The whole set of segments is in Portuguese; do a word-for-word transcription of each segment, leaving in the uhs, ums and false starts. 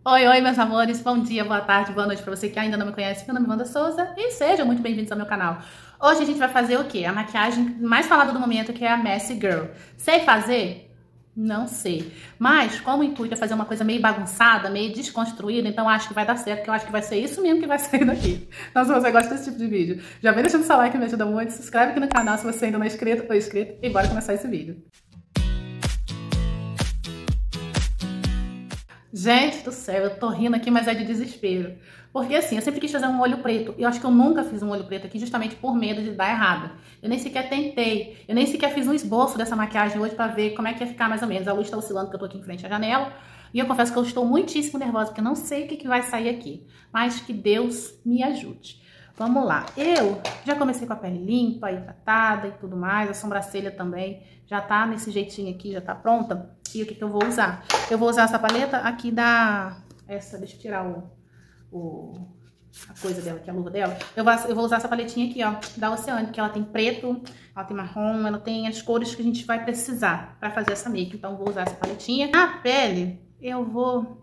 Oi, oi, meus amores, bom dia, boa tarde, boa noite pra você que ainda não me conhece. Meu nome é Wanda Souza e sejam muito bem-vindos ao meu canal. Hoje a gente vai fazer o quê? A maquiagem mais falada do momento, que é a Messy Girl. Sei fazer? Não sei. Mas, como o intuito é fazer uma coisa meio bagunçada, meio desconstruída, então acho que vai dar certo, que eu acho que vai ser isso mesmo que vai sair daqui. Então, se você gosta desse tipo de vídeo, já vem deixando seu like, me ajuda muito, se inscreve aqui no canal se você ainda não é inscrito ou inscrito e bora começar esse vídeo. Gente do céu, eu tô rindo aqui, mas é de desespero. Porque assim, eu sempre quis fazer um olho preto. E eu acho que eu nunca fiz um olho preto aqui justamente por medo de dar errado. Eu nem sequer tentei. Eu nem sequer fiz um esboço dessa maquiagem hoje pra ver como é que ia ficar mais ou menos. A luz tá oscilando porque eu tô aqui em frente à janela. E eu confesso que eu estou muitíssimo nervosa porque eu não sei o que, que vai sair aqui. Mas que Deus me ajude. Vamos lá. Eu já comecei com a pele limpa, hidratada e tudo mais. A sobrancelha também já tá nesse jeitinho aqui, já tá pronta. E o que que eu vou usar? Eu vou usar essa paleta aqui da... Essa, deixa eu tirar o... o a coisa dela, que é a luva dela. Eu vou, eu vou usar essa paletinha aqui, ó, da Oceane, que ela tem preto, ela tem marrom, ela tem as cores que a gente vai precisar pra fazer essa make. Então, eu vou usar essa paletinha. Na pele, eu vou...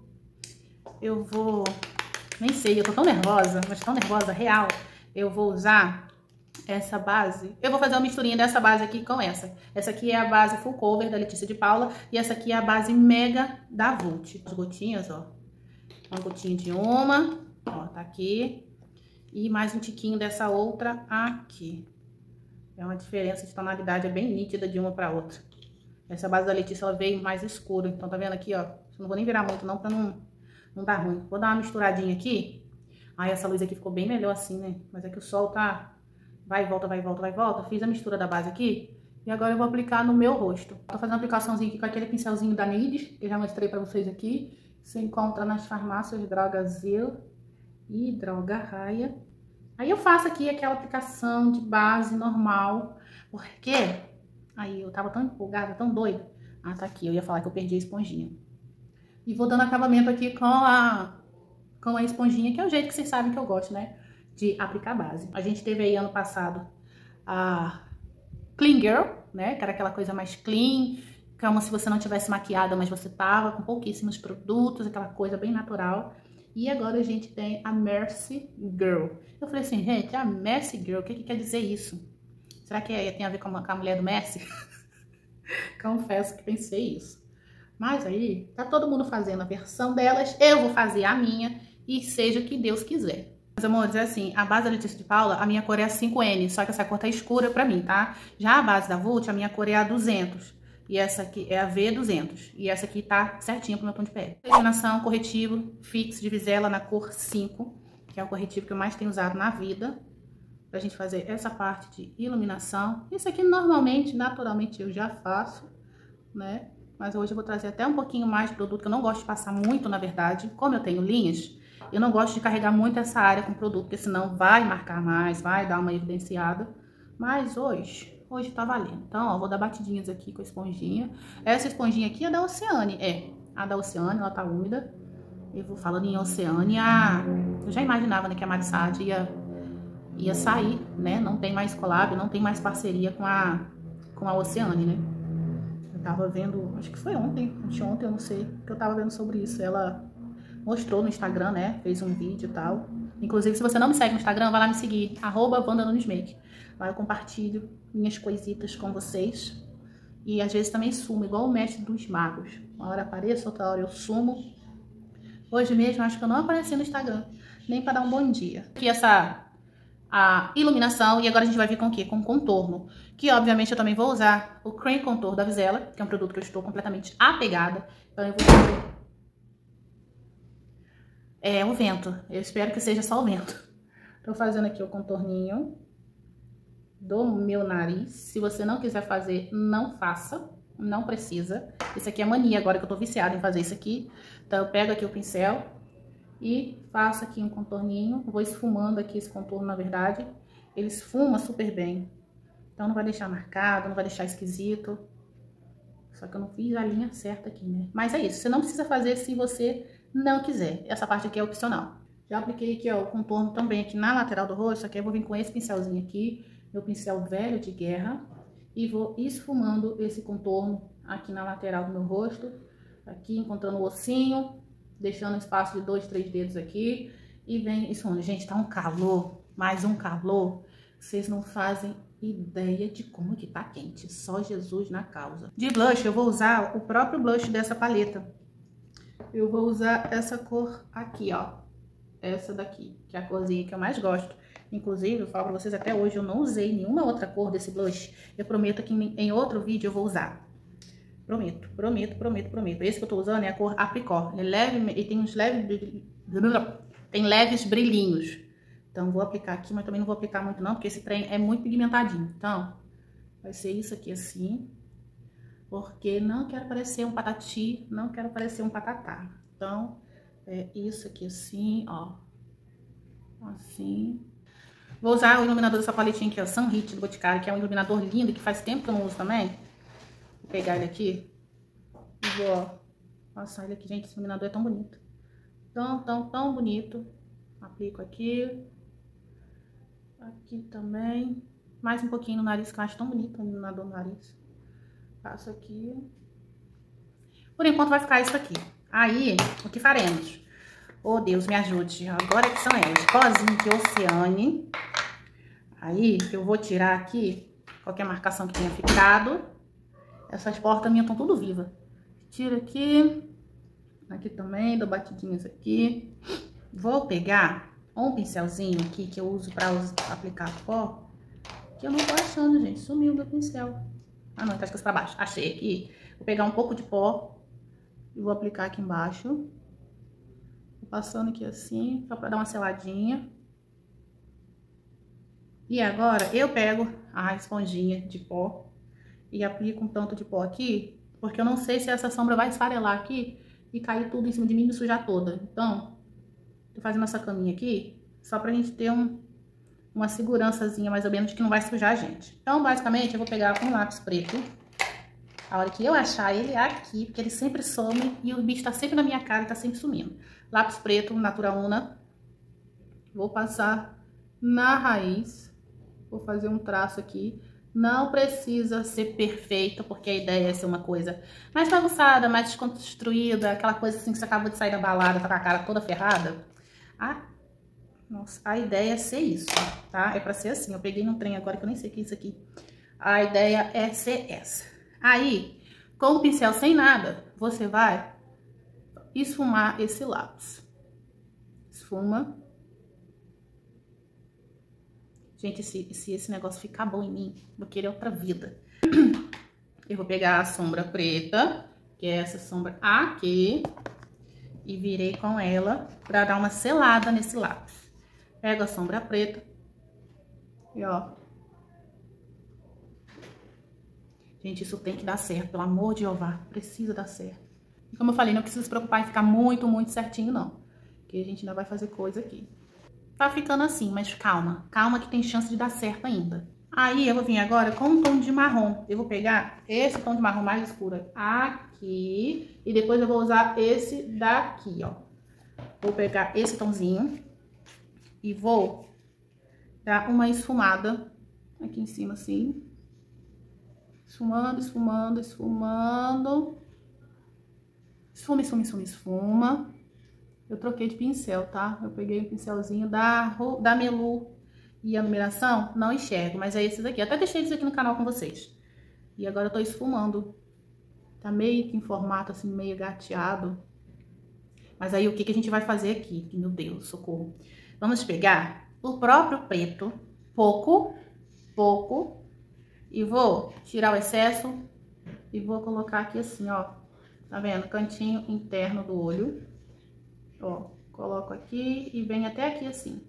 Eu vou... Nem sei, eu tô tão nervosa, mas tão nervosa, real. Eu vou usar essa base. Eu vou fazer uma misturinha dessa base aqui com essa. Essa aqui é a base Full Cover da Letícia de Paula. E essa aqui é a base Mega da Vult. As gotinhas, ó. Uma gotinha de uma. Ó, tá aqui. E mais um tiquinho dessa outra aqui. É uma diferença de tonalidade, é bem nítida de uma pra outra. Essa base da Letícia, ela veio mais escura. Então, tá vendo aqui, ó? Eu não vou nem virar muito não, pra não, não dar ruim. Vou dar uma misturadinha aqui. Aí essa luz aqui ficou bem melhor assim, né? Mas é que o sol tá... Vai e volta, vai e volta, vai e volta. Fiz a mistura da base aqui. E agora eu vou aplicar no meu rosto. Tô fazendo uma aplicaçãozinha aqui com aquele pincelzinho da Nides, que eu já mostrei pra vocês aqui. Se encontra nas farmácias Drogazil e Droga Raia. Aí eu faço aqui aquela aplicação de base normal. Porque... Aí eu tava tão empolgada, tão doida. Ah, tá aqui. Eu ia falar que eu perdi a esponjinha. E vou dando acabamento aqui com a... com a esponjinha, que é o jeito que vocês sabem que eu gosto, né? De aplicar base. A gente teve aí ano passado a Clean Girl, né? Que era aquela coisa mais clean, como se você não tivesse maquiada, mas você tava com pouquíssimos produtos, aquela coisa bem natural. E agora a gente tem a Messy Girl. Eu falei assim, gente, a Messy Girl, o que que quer dizer isso? Será que é, tem a ver com a, com a mulher do Messi? Confesso que pensei isso. Mas aí, tá todo mundo fazendo a versão delas, eu vou fazer a minha e seja o que Deus quiser. Meus amores, é assim, a base da Letícia de Paula, a minha cor é a cinco N, só que essa cor tá escura pra mim, tá? Já a base da Vult, a minha cor é a duzentos, e essa aqui é a V duzentos, e essa aqui tá certinha pro meu tom de pele. Iluminação, corretivo, fix de Visela na cor cinco, que é o corretivo que eu mais tenho usado na vida, pra gente fazer essa parte de iluminação. Isso aqui normalmente, naturalmente, eu já faço, né? Mas hoje eu vou trazer até um pouquinho mais de produto, que eu não gosto de passar muito, na verdade. Como eu tenho linhas, eu não gosto de carregar muito essa área com produto, porque senão vai marcar mais, vai dar uma evidenciada. Mas hoje, hoje tá valendo. Então, ó, vou dar batidinhas aqui com a esponjinha. Essa esponjinha aqui é da Oceane, é. A da Oceane, ela tá úmida. Eu vou falando em Oceane, a... eu já imaginava, né, que a Marissade ia, ia sair, né? Não tem mais collab, não tem mais parceria com a, com a Oceane, né? Eu tava vendo, acho que foi ontem, anteontem, eu não sei, que eu tava vendo sobre isso. Ela mostrou no Instagram, né? Fez um vídeo e tal. Inclusive, se você não me segue no Instagram, vai lá me seguir, arroba Wanda Nunes Make. Lá eu compartilho minhas coisitas com vocês. E às vezes também sumo, igual o mestre dos magos. Uma hora apareço, outra hora eu sumo. Hoje mesmo, acho que eu não apareci no Instagram, nem para dar um bom dia. Aqui essa... a iluminação, e agora a gente vai vir com o quê? Com contorno, que obviamente eu também vou usar o Cream Contour da Visela, que é um produto que eu estou completamente apegada. Então eu vou fazer... É o vento, eu espero que seja só o vento. Tô fazendo aqui o contorninho do meu nariz. Se você não quiser fazer, não faça, não precisa. Isso aqui é mania agora que eu tô viciada em fazer isso aqui. Então eu pego aqui o pincel e faço aqui um contorninho, vou esfumando aqui esse contorno, na verdade. Ele esfuma super bem. Então não vai deixar marcado, não vai deixar esquisito. Só que eu não fiz a linha certa aqui, né? Mas é isso, você não precisa fazer se você não quiser. Essa parte aqui é opcional. Já apliquei aqui, ó, o contorno também aqui na lateral do rosto. Aqui eu vou vir com esse pincelzinho aqui, meu pincel velho de guerra. E vou esfumando esse contorno aqui na lateral do meu rosto. Aqui encontrando o ossinho. deixando um espaço de dois, três dedos aqui. E vem esfumando. Gente, tá um calor, mais um calor. Vocês não fazem ideia de como que tá quente. Só Jesus na causa. De blush, eu vou usar o próprio blush dessa paleta. Eu vou usar essa cor aqui, ó. Essa daqui, que é a corzinha que eu mais gosto. Inclusive, eu falo pra vocês, até hoje eu não usei nenhuma outra cor desse blush. Eu prometo que em outro vídeo eu vou usar. Prometo, prometo, prometo, prometo. Esse que eu tô usando é a cor Apricot. Ele é leve, ele tem uns leves... Tem leves brilhinhos. Então, vou aplicar aqui, mas também não vou aplicar muito não, porque esse trem é muito pigmentadinho. Então, vai ser isso aqui assim. Porque não quero parecer um patati, não quero parecer um patatá. Então, é isso aqui assim, ó. Assim. Vou usar o iluminador dessa paletinha aqui, ó, Sunhit do Boticário, que é um iluminador lindo, que faz tempo que eu não uso também. Vou pegar ele aqui e vou, ó, passar ele aqui. Gente, esse iluminador é tão bonito. Tão, tão, tão bonito. Aplico aqui. Aqui também. Mais um pouquinho no nariz, que eu acho tão bonito o iluminador no nariz. Passo aqui. Por enquanto vai ficar isso aqui. Aí, o que faremos? Oh, Deus, me ajude. Agora que são elas. Pozinho de Oceane. Aí, eu vou tirar aqui qualquer marcação que tenha ficado. Essas portas minhas estão tudo vivas. Tira aqui. Aqui também, dou batidinhas aqui. Vou pegar um pincelzinho aqui que eu uso pra aplicar pó. Que eu não tô achando, gente. Sumiu meu pincel. Ah, não, tá de cabeça pra baixo. Achei aqui. Vou pegar um pouco de pó e vou aplicar aqui embaixo. Vou passando aqui assim, só pra dar uma seladinha. E agora eu pego a esponjinha de pó e aplico um tanto de pó aqui, porque eu não sei se essa sombra vai esfarelar aqui e cair tudo em cima de mim e me sujar toda. Então, tô fazendo essa caminha aqui só pra gente ter um, uma segurançazinha mais ou menos de que não vai sujar a gente. Então, basicamente, eu vou pegar um lápis preto. A hora que eu achar ele aqui, porque ele sempre some e o bicho tá sempre na minha cara e tá sempre sumindo. Lápis preto, Natura Una. Vou passar na raiz. Vou fazer um traço aqui. Não precisa ser perfeita, porque a ideia é ser uma coisa mais bagunçada, mais desconstruída, aquela coisa assim que você acaba de sair da balada, tá com a cara toda ferrada. Ah, nossa, a ideia é ser isso, tá? É pra ser assim. Eu peguei num trem agora que eu nem sei o que é isso aqui. A ideia é ser essa. Aí, com o pincel sem nada, você vai esfumar esse lápis. Esfuma. Gente, se, se esse negócio ficar bom em mim, vou querer outra vida. Eu vou pegar a sombra preta, que é essa sombra aqui, e virei com ela pra dar uma selada nesse lápis. Pego a sombra preta e ó. Gente, isso tem que dar certo, pelo amor de Jeová, precisa dar certo. E como eu falei, não precisa se preocupar em ficar muito, muito certinho, não. Porque a gente ainda vai fazer coisa aqui. Tá ficando assim, mas calma. Calma que tem chance de dar certo ainda. Aí eu vou vir agora com um tom de marrom. Eu vou pegar esse tom de marrom mais escuro aqui. E depois eu vou usar esse daqui, ó. Vou pegar esse tomzinho. E vou dar uma esfumada aqui em cima, assim. Esfumando, esfumando, esfumando. Esfuma, esfuma, esfuma, esfuma. Eu troquei de pincel, tá? Eu peguei um pincelzinho da, da Melu. E a numeração não enxergo, mas é esses aqui. Até deixei eles aqui no canal com vocês. E agora eu tô esfumando. Tá meio que em formato assim, meio gateado. Mas aí o que que a gente vai fazer aqui? Meu Deus, socorro. Vamos pegar o próprio preto, pouco, pouco. E vou tirar o excesso e vou colocar aqui assim, ó. Tá vendo? Cantinho interno do olho. Ó, coloco aqui e venho até aqui assim.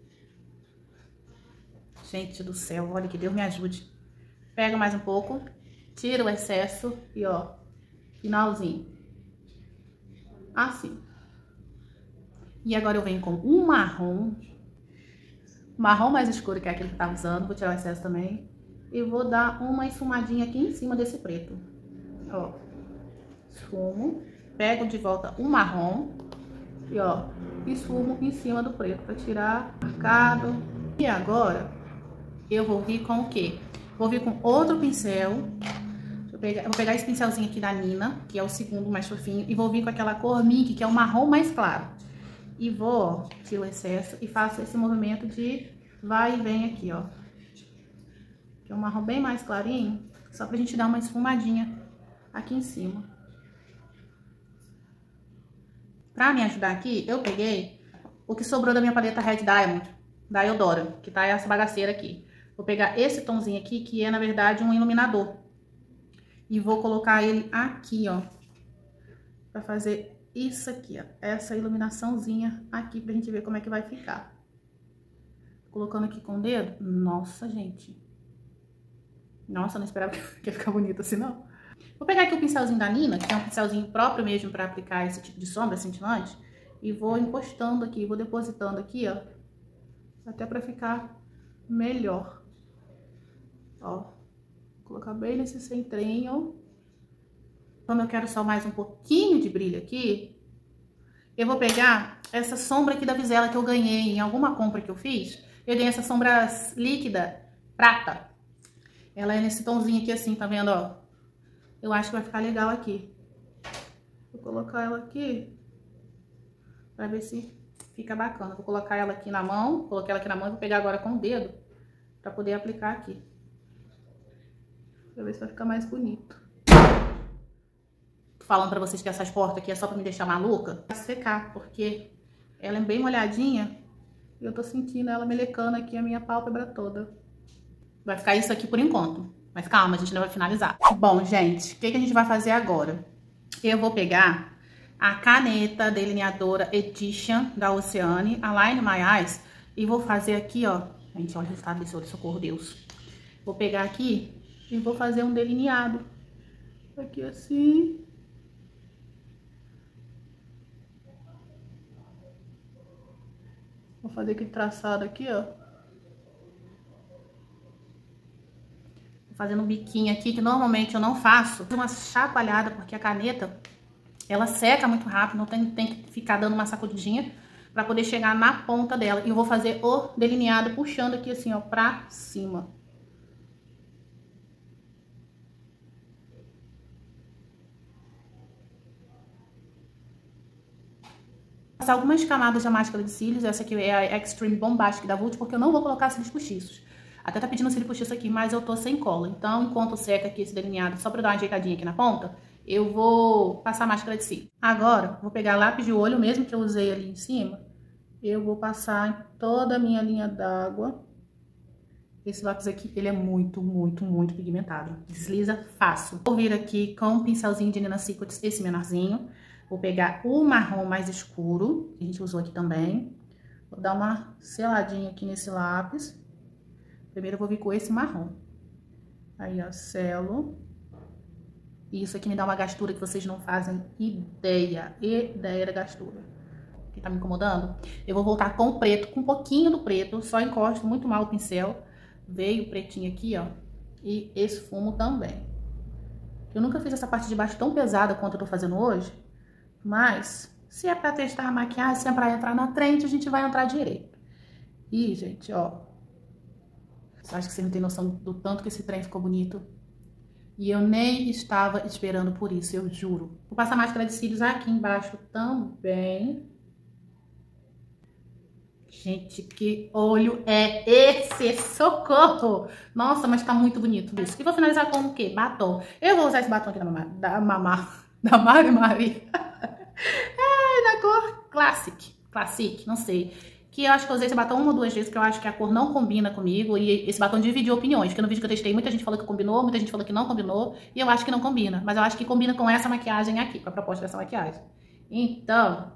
Gente do céu, olha que Deus me ajude. Pega mais um pouco, tira o excesso e ó, finalzinho. Assim. E agora eu venho com um marrom. Marrom mais escuro que é aquele que eu tava usando. Vou tirar o excesso também. E vou dar uma esfumadinha aqui em cima desse preto. Ó. Esfumo. Pego de volta o marrom. E ó, esfumo em cima do preto pra tirar marcado. E agora, eu vou vir com o quê? Vou vir com outro pincel. Deixa Vou pegar, vou pegar esse pincelzinho aqui da Nina, que é o segundo mais fofinho, e vou vir com aquela cor Mink, que é o marrom mais claro. E vou, tiro o excesso e faço esse movimento de vai e vem aqui, ó. Que é um marrom bem mais clarinho, só pra gente dar uma esfumadinha aqui em cima. Pra me ajudar aqui, eu peguei o que sobrou da minha paleta Red Diamond, da Eudora, que tá essa bagaceira aqui. Vou pegar esse tomzinho aqui, que é, na verdade, um iluminador. E vou colocar ele aqui, ó. Pra fazer isso aqui, ó. Essa iluminaçãozinha aqui, pra gente ver como é que vai ficar. Colocando aqui com o dedo. Nossa, gente. Nossa, eu não esperava que ia ficar bonito assim, não. Vou pegar aqui o pincelzinho da Nina, que é um pincelzinho próprio mesmo pra aplicar esse tipo de sombra cintilante. E vou encostando aqui, vou depositando aqui, ó. Até pra ficar melhor. Ó. Vou colocar bem nesse centrinho. Como eu quero só mais um pouquinho de brilho aqui, eu vou pegar essa sombra aqui da Visela que eu ganhei em alguma compra que eu fiz. Eu ganhei essa sombra líquida prata. Ela é nesse tomzinho aqui assim, tá vendo, ó? Eu acho que vai ficar legal aqui. Vou colocar ela aqui pra ver se fica bacana. Vou colocar ela aqui na mão, coloquei ela aqui na mão e vou pegar agora com o dedo pra poder aplicar aqui. Pra ver se vai ficar mais bonito. Tô falando pra vocês que essas portas aqui é só pra me deixar maluca. Vai secar, porque ela é bem molhadinha e eu tô sentindo ela melecando aqui a minha pálpebra toda. Vai ficar isso aqui por enquanto. Mas calma, a gente ainda vai finalizar. Bom, gente, o que, que a gente vai fazer agora? Eu vou pegar a caneta delineadora Edition da Oceane, Align My Eyes, e vou fazer aqui, ó. Gente, olha o resultado desse olho, socorro, Deus. Vou pegar aqui e vou fazer um delineado. Aqui assim. Vou fazer aquele traçado aqui, ó. Vou fazendo um biquinho aqui, que normalmente eu não faço. Uma chacoalhada, porque a caneta, ela seca muito rápido, não tem, tem que ficar dando uma sacudidinha pra poder chegar na ponta dela. E eu vou fazer o delineado puxando aqui assim, ó, pra cima. Passar algumas camadas da máscara de cílios. Essa aqui é a Extreme Bombastic da Vult, porque eu não vou colocar cílios postiços. Até tá pedindo cílio postiço aqui, mas eu tô sem cola. Então, enquanto seca aqui esse delineado, só pra dar uma ajeitadinha aqui na ponta, eu vou passar a máscara de cílios. Agora, vou pegar lápis de olho, mesmo que eu usei ali em cima. Eu vou passar em toda a minha linha d'água. Esse lápis aqui, ele é muito, muito, muito pigmentado. Desliza fácil. Vou vir aqui com um pincelzinho de Nina Secrets, esse menorzinho. Vou pegar o marrom mais escuro, que a gente usou aqui também. Vou dar uma seladinha aqui nesse lápis. Primeiro eu vou vir com esse marrom. Aí, ó, selo. Isso aqui me dá uma gastura que vocês não fazem ideia. Ideia da gastura. Que tá me incomodando. Eu vou voltar com o preto, com um pouquinho do preto. Só encosto muito mal o pincel. Veio o pretinho aqui, ó. E esse fumo também. Eu nunca fiz essa parte de baixo tão pesada quanto eu tô fazendo hoje. Mas, se é pra testar a maquiagem, se é pra entrar na frente, a gente vai entrar direito. E, gente, ó. Acho que você não tem noção do tanto que esse trem ficou bonito. E eu nem estava esperando por isso, eu juro. Vou passar máscara de cílios aqui embaixo também. Gente, que olho é esse? Socorro! Nossa, mas tá muito bonito isso. E vou finalizar com o quê? Batom. Eu vou usar esse batom aqui da Mamá, da Mamá, da Mari Maria. Ai, da cor Classic. Classic, não sei. Que eu acho que eu usei esse batom uma ou duas vezes, que eu acho que a cor não combina comigo. E esse batom dividiu opiniões, porque no vídeo que eu testei, muita gente falou que combinou, muita gente falou que não combinou. E eu acho que não combina. Mas eu acho que combina com essa maquiagem aqui, com a proposta dessa maquiagem. Então...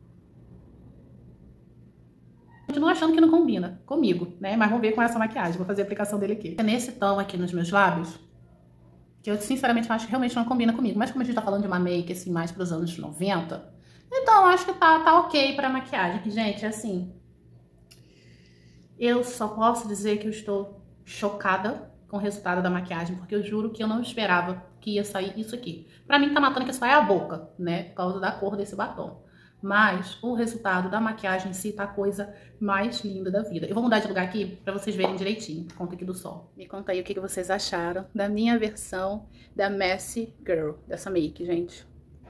continuo achando que não combina comigo, né? Mas vamos ver com essa maquiagem. Vou fazer a aplicação dele aqui. É nesse tom aqui nos meus lábios, que eu sinceramente acho que realmente não combina comigo. Mas como a gente tá falando de uma make, assim, mais pros anos noventa, então acho que tá, tá ok pra maquiagem. Gente, assim... eu só posso dizer que eu estou chocada com o resultado da maquiagem, porque eu juro que eu não esperava que ia sair isso aqui. Pra mim tá matando que só é a boca, né? Por causa da cor desse batom. mas o resultado da maquiagem em si tá a coisa mais linda da vida. Eu vou mudar de lugar aqui pra vocês verem direitinho. Conta aqui do sol. Me conta aí o que vocês acharam da minha versão da Messy Girl, dessa make, gente.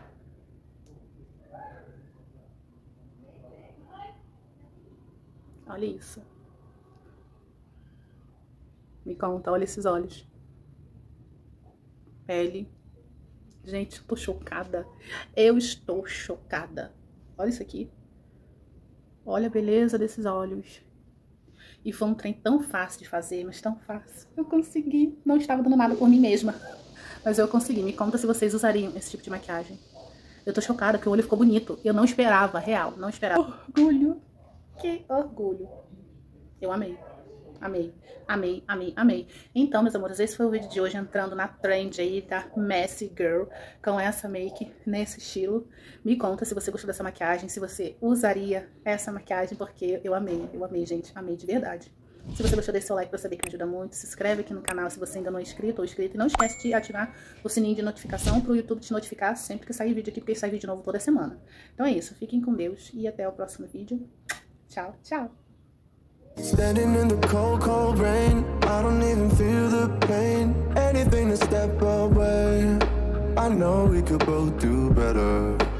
Olha isso. Me conta, olha esses olhos. Pele. Gente, eu tô chocada. Eu estou chocada. Olha isso aqui. Olha a beleza desses olhos. E foi um trem tão fácil de fazer, mas tão fácil. Eu consegui. Não estava dando nada por mim mesma. Mas eu consegui. Me conta se vocês usariam esse tipo de maquiagem. Eu tô chocada, porque o olho ficou bonito. Eu não esperava, real. Não esperava. Orgulho. Que orgulho. Eu amei. Amei, amei, amei, amei. Então, meus amores, esse foi o vídeo de hoje, entrando na trend aí da Messy Girl, com essa make, nesse estilo. Me conta se você gostou dessa maquiagem, se você usaria essa maquiagem, porque eu amei, eu amei, gente, amei de verdade. Se você gostou, deixa seu like pra saber que me ajuda muito. Se inscreve aqui no canal se você ainda não é inscrito ou inscrito. E não esquece de ativar o sininho de notificação pro YouTube te notificar sempre que sair vídeo aqui, porque sai vídeo novo toda semana. Então é isso, fiquem com Deus e até o próximo vídeo. Tchau, tchau. Standing in the cold, cold rain, I don't even feel the pain. Anything to step away, I know we could both do better.